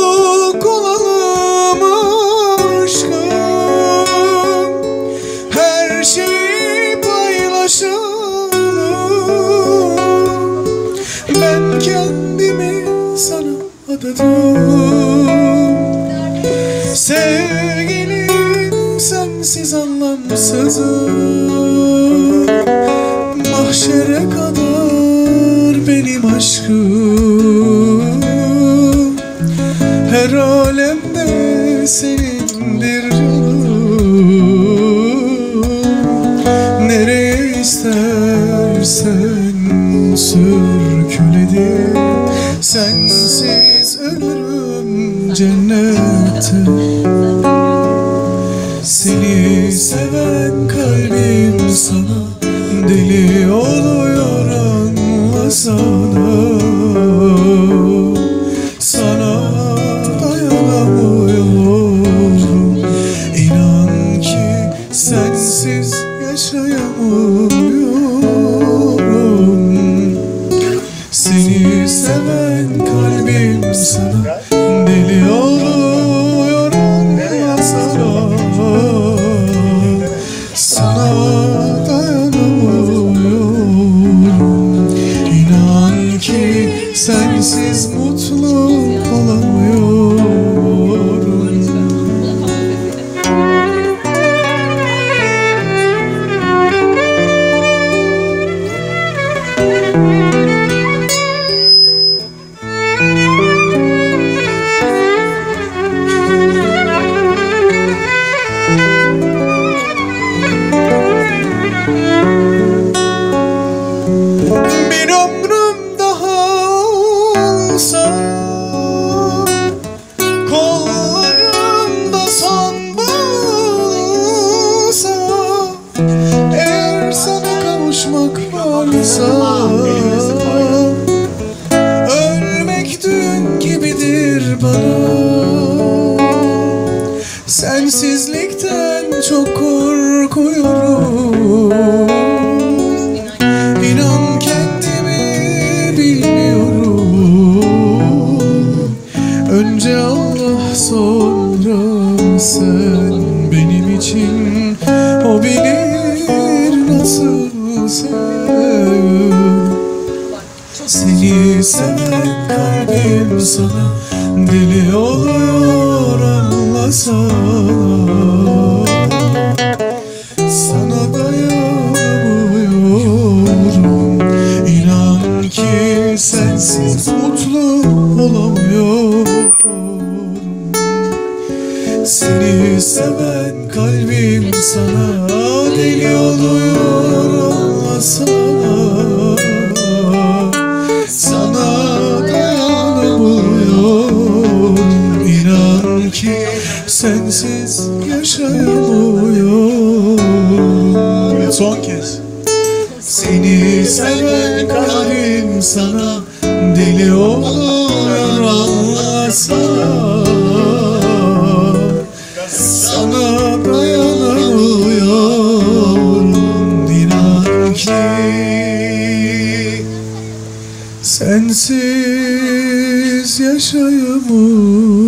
olalım aşkım, her şeyi paylaşalım. Ben kendimi sana adadım, sevgilim sensiz anlamsızım. Mahşere kadar benim aşkım, her alemde senindir canım. Nereye istersen sürküledim, sensiz ölürüm cennette. Seni seven kalbim sana deli oluyor, anlasana. Sana dayanamıyorum, inan ki sensiz yaşayamıyorum. Seni seven kalbim sana deli oluyor, anlasana. Sana dayanamıyorum, inan ki sensiz mutlu olamıyorum. Bir ömrüm daha olsa, kollarımda son bulsa, eğer sana kavuşmak varsa, ölmek dün gibidir bana. Sensizlikten çok korkuyorum, İnan kendimi bilmiyorum. Önce Allah, sonra sen benim için. O bilir nasıl sev. Seni seven kalbim sana deli oluyor, anlasana. Sana dayanamıyorum, inan ki sensiz mutlu olamıyorum. Seni seven kalbim sana deli oluyor, anlasana. Sana dayanamıyorum, inan ki sensiz yaşayamıyorum. Son kez. Seni seven kalbim sana deli oluyor, anlasana. Sana dayanamıyorum, inan ki sensiz yaşayamıyorum.